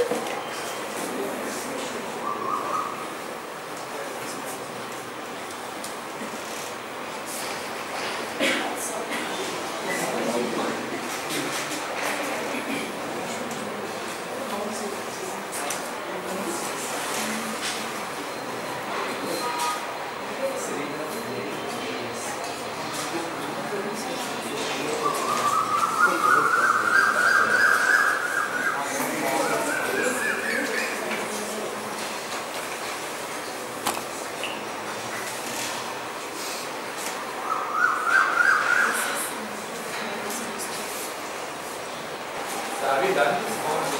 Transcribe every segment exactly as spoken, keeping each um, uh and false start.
Have you done this?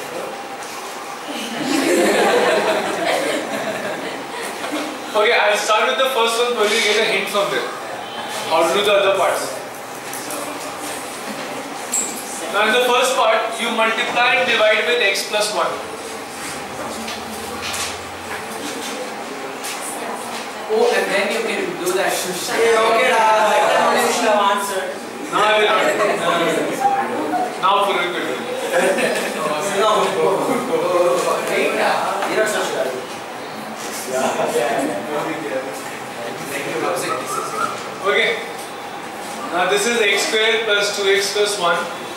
Okay, I'll start with the first one, probably get a hint from there. How to do the other parts. Now in the first part, you multiply and divide with x plus one. Oh, and then you can do that. Okay, I should have answered. No, I will not. Now for it. No. You're such a Okay. Now this is x squared plus two x plus one.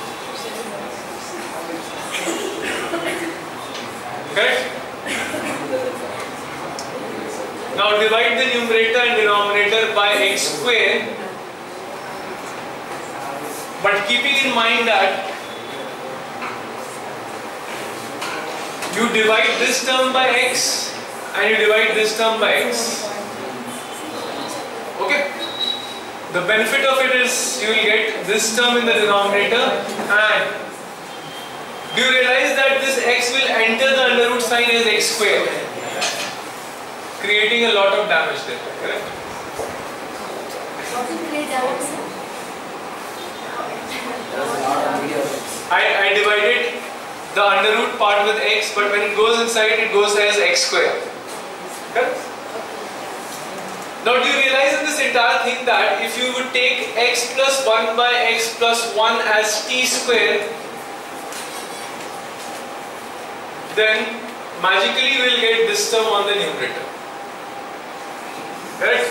Correct? Now divide the numerator and denominator by x squared, but keeping in mind that you divide this term by x and you divide this term by x. Okay? The benefit of it is you will get this term in the denominator, and do you realize that this x will enter the under root sign as x squared, creating a lot of damage there, correct? What will create damage? I, I divided the under root part with x, but when it goes inside, it goes as x squared. Correct? Now do you realize in this entire thing that if you would take x plus one by x plus one as t square, then magically we will get this term on the numerator. Correct?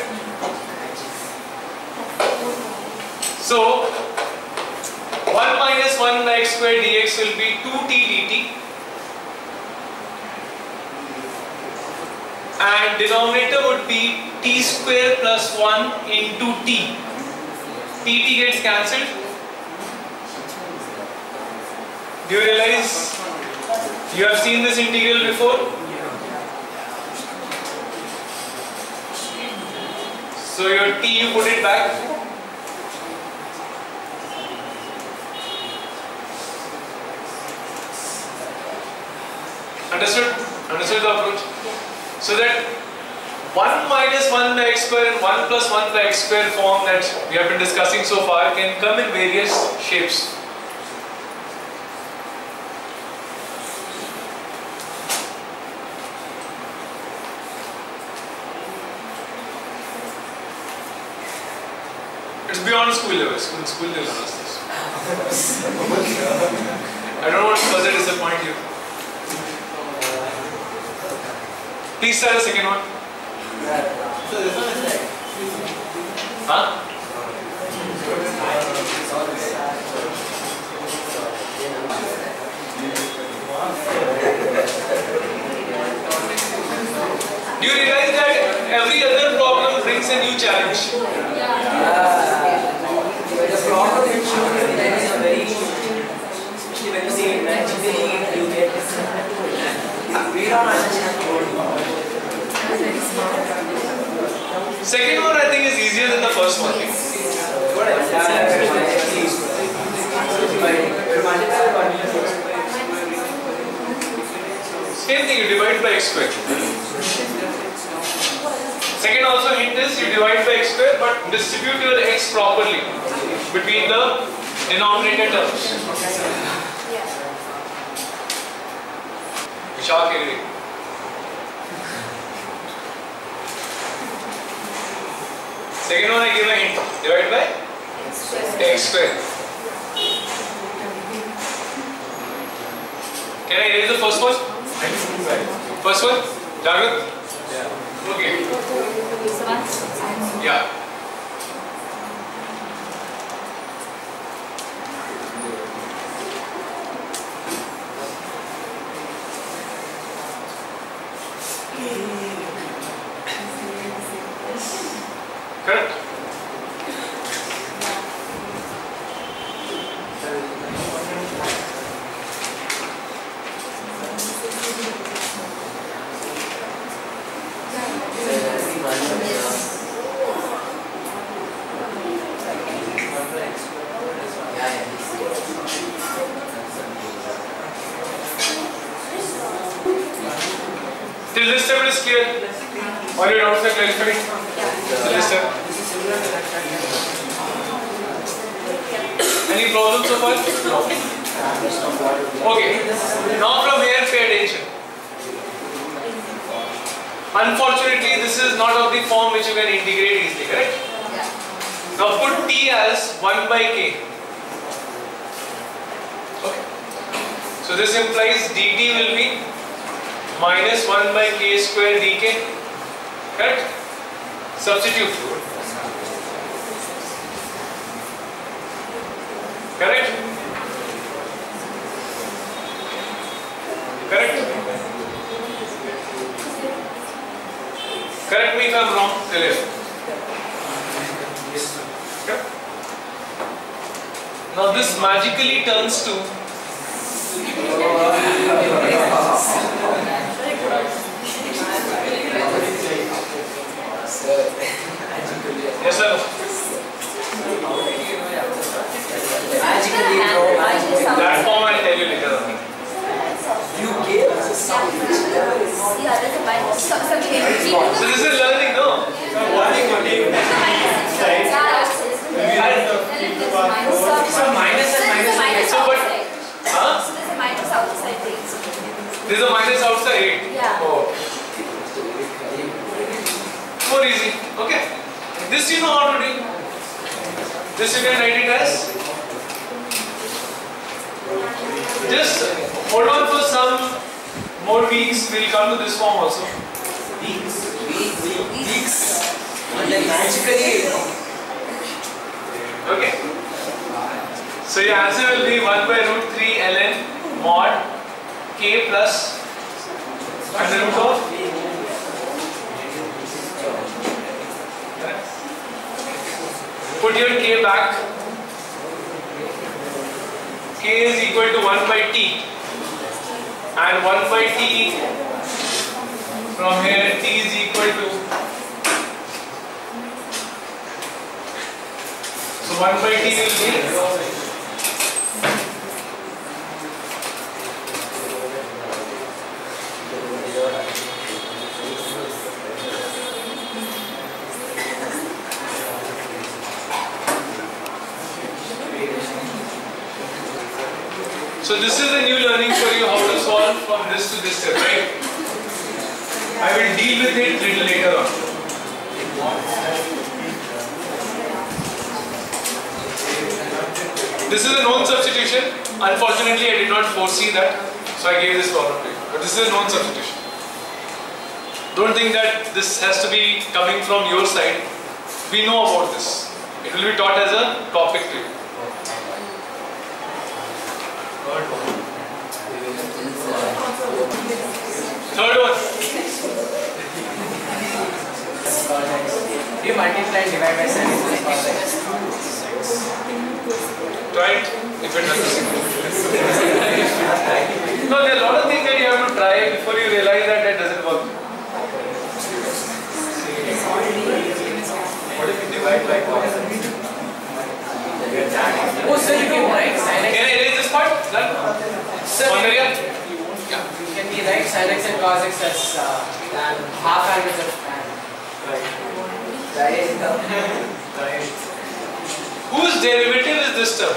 So one minus one by x square dx will be two t dt, and denominator would be t square plus one into t. T gets cancelled. Do you realize you have seen this integral before? So your t, you put it back. Understood? Understood the approach? So that one minus one by x square and one plus one by x square form that we have been discussing so far can come in various shapes. It's beyond school level. School, school level does this. I don't want to further disappoint you. Please start the second one. So this one is like. Huh? Do you realize that every other problem brings a new challenge? The problem is that is a very, especially when you say magically you get we don't understand the word. Second one I think is easier than the first one. Same thing, you divide by x square. Second also hint is you divide by x square but distribute your x properly between the denominator terms. Vishal Kerry. Second one I give a hint. Divide by x square. Can I erase the first one? First one, Jagrat? Yeah. Okay. Yeah. Correct? Till this step it is clear? Or your doubts are clarified? Till this step? Any problems so far? No. Okay. Now from here pay attention. Unfortunately this is not of the form which you can integrate easily, correct? Now put t as one by k. Okay. So this implies dt will be minus one by k square dk. Correct? Substitute. Correct? Correct? Correct me if I am wrong. Okay. Now this magically turns to yes sir. Magically, no, magically. That form I'll tell you later on. You gave us a sound which never is. Yeah, there's a minus. So, so, So this is learning, no? minus. So minus and minus. So but, huh? So there's a minus outside things. There's a minus outside. Yeah. Oh. More easy. Okay. This you know how to do. This you can write it as. Just hold on for some more weeks. We'll come to this form also. Weeks. Weeks. Weeks. And then magically. Okay. So your answer will be one by root three ln mod k plus under root of. Put your k back. K is equal to one by t, and one by t from here t is equal to, so one by t will be so this is a new learning for you, how to solve from this to this step, right? I will deal with it little later on. This is a known substitution. Unfortunately, I did not foresee that, so I gave this problem to you. But this is a known substitution. Don't think that this has to be coming from your side. We know about this. It will be taught as a topic to you. Third one. Third one. You multiply and divide by seven. Right? If it doesn't. No, there are a lot of things that you have to try before you realize that that doesn't work. What if you divide by cos? Oh, sir, you can write sin x. Can I erase this part? Done? Sir, One area? yeah. Can we write sin x and cos x as uh, half angles of tan? Right. Right. Whose derivative is this term?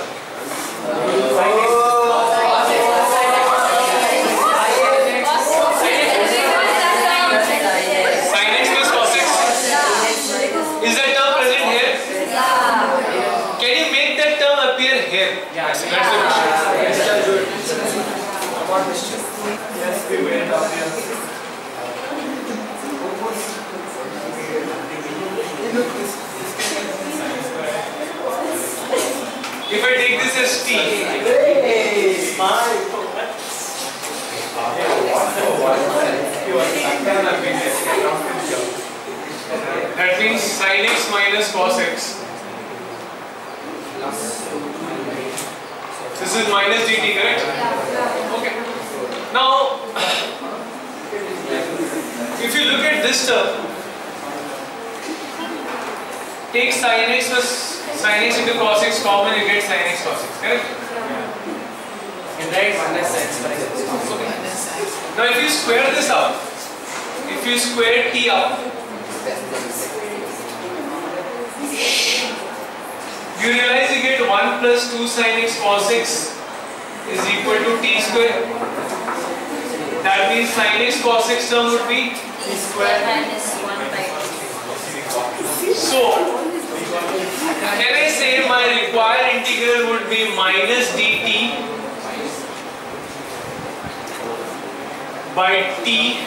Sin x plus cos x. Is that term present here? Can you make that term appear here? Yeah. That's the question. Yes, we went up here. If I take this as t, that means sin x minus cos x. This is minus dt, correct? Okay. Now, if you look at this term, take sin x plus sin x into cos x common, you get sin x cos x, correct? And write minus x by x. Okay. Now if you square this up, if you square t up, you realize you get one plus two sin x cos x is equal to t square. That means sin x cos x term would be T square minus one by two. so. Can I say my required integral would be minus dt by t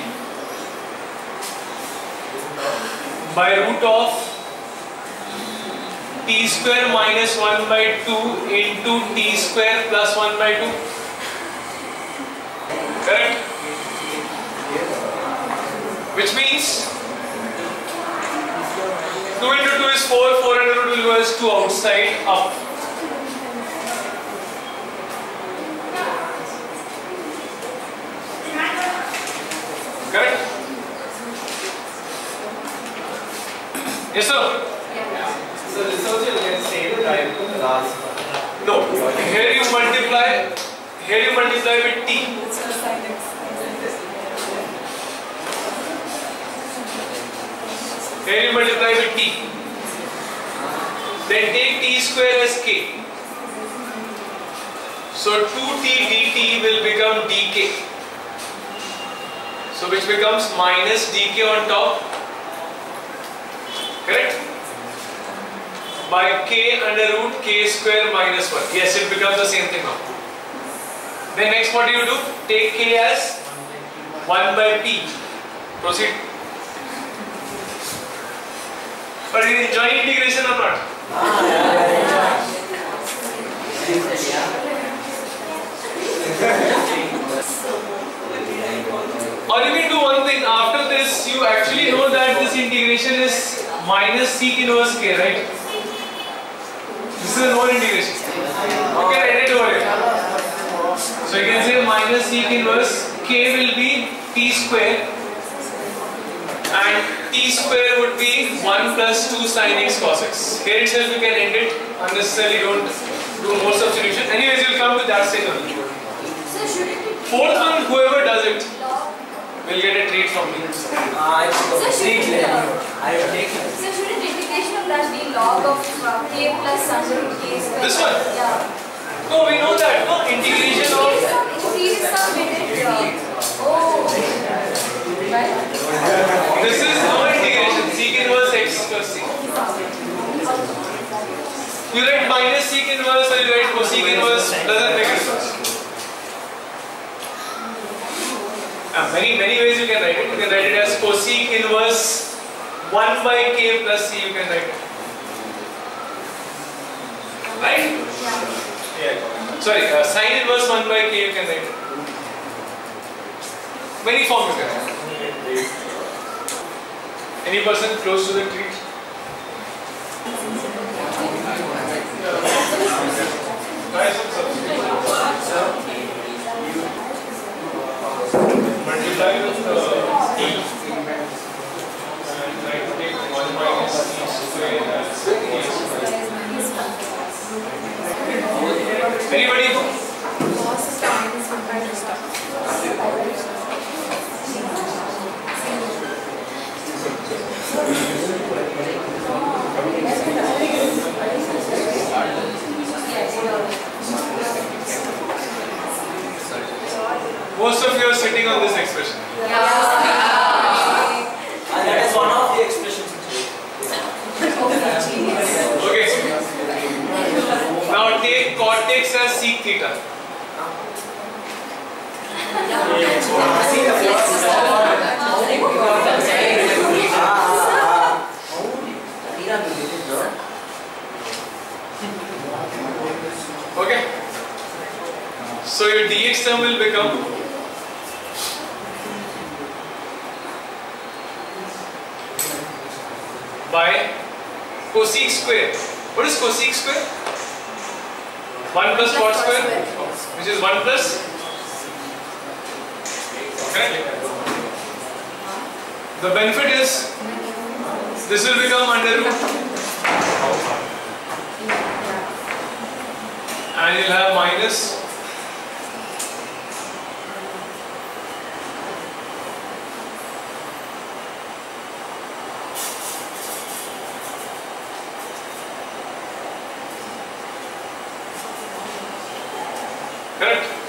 by root of t square minus one by two into t square plus one by two? Correct? Which means two into two is four, four under root will go as two outside up. Correct? Yes sir? So this also you can say the right to the last. No. Here you multiply, here you multiply with t. Here you multiply with t. Then take t square as k. So two t dt will become dk. So which becomes minus dk on top. Correct? By k under root k square minus one. Yes, it becomes the same thing now. Then next what do you do? Take k as one by p. Proceed. But are you enjoying integration or not? Or you can do one thing. After this, you actually know that this integration is minus sec inverse k, right? This is a known integration. You can write it over here. So you can say minus sec inverse k will be t square, and t square would be one plus two sin x cos x. Here itself you can end it. Unnecessarily don't do more substitution. Anyways, you'll come to that stage only. So should it be Fourth one, whoever does it log? will get a treat from me. Ah, it's So should complete. it, I will take it. so should it integration of that be log of uh, k plus under root k square? This one? Yeah. No, we know that. No, integration of. Increase some with it. Uh, oh. Right. This is no integration. Sec inverse x plus c. You write minus sec inverse or you write cosec inverse, doesn't make a difference. Uh, many many ways you can write it. You can write it as cosec inverse one by k plus c. You can write it. Right? Yeah. Sorry, uh, sin inverse one by k you can write it. Many forms you can write. Any person close to the treat? Try some substitution. Multiply with uh, t and try to take one minus t square as k square. Anybody? Most of you are sitting on this expression. Yeah. And that is one of the expressions. Okay. Now take cot x as sec theta. See the first Okay. So your dx term will become by cosec square. What is cosec square? one plus cot square, which is one plus. Correct? The benefit is this will become under root and you'll have minus correct?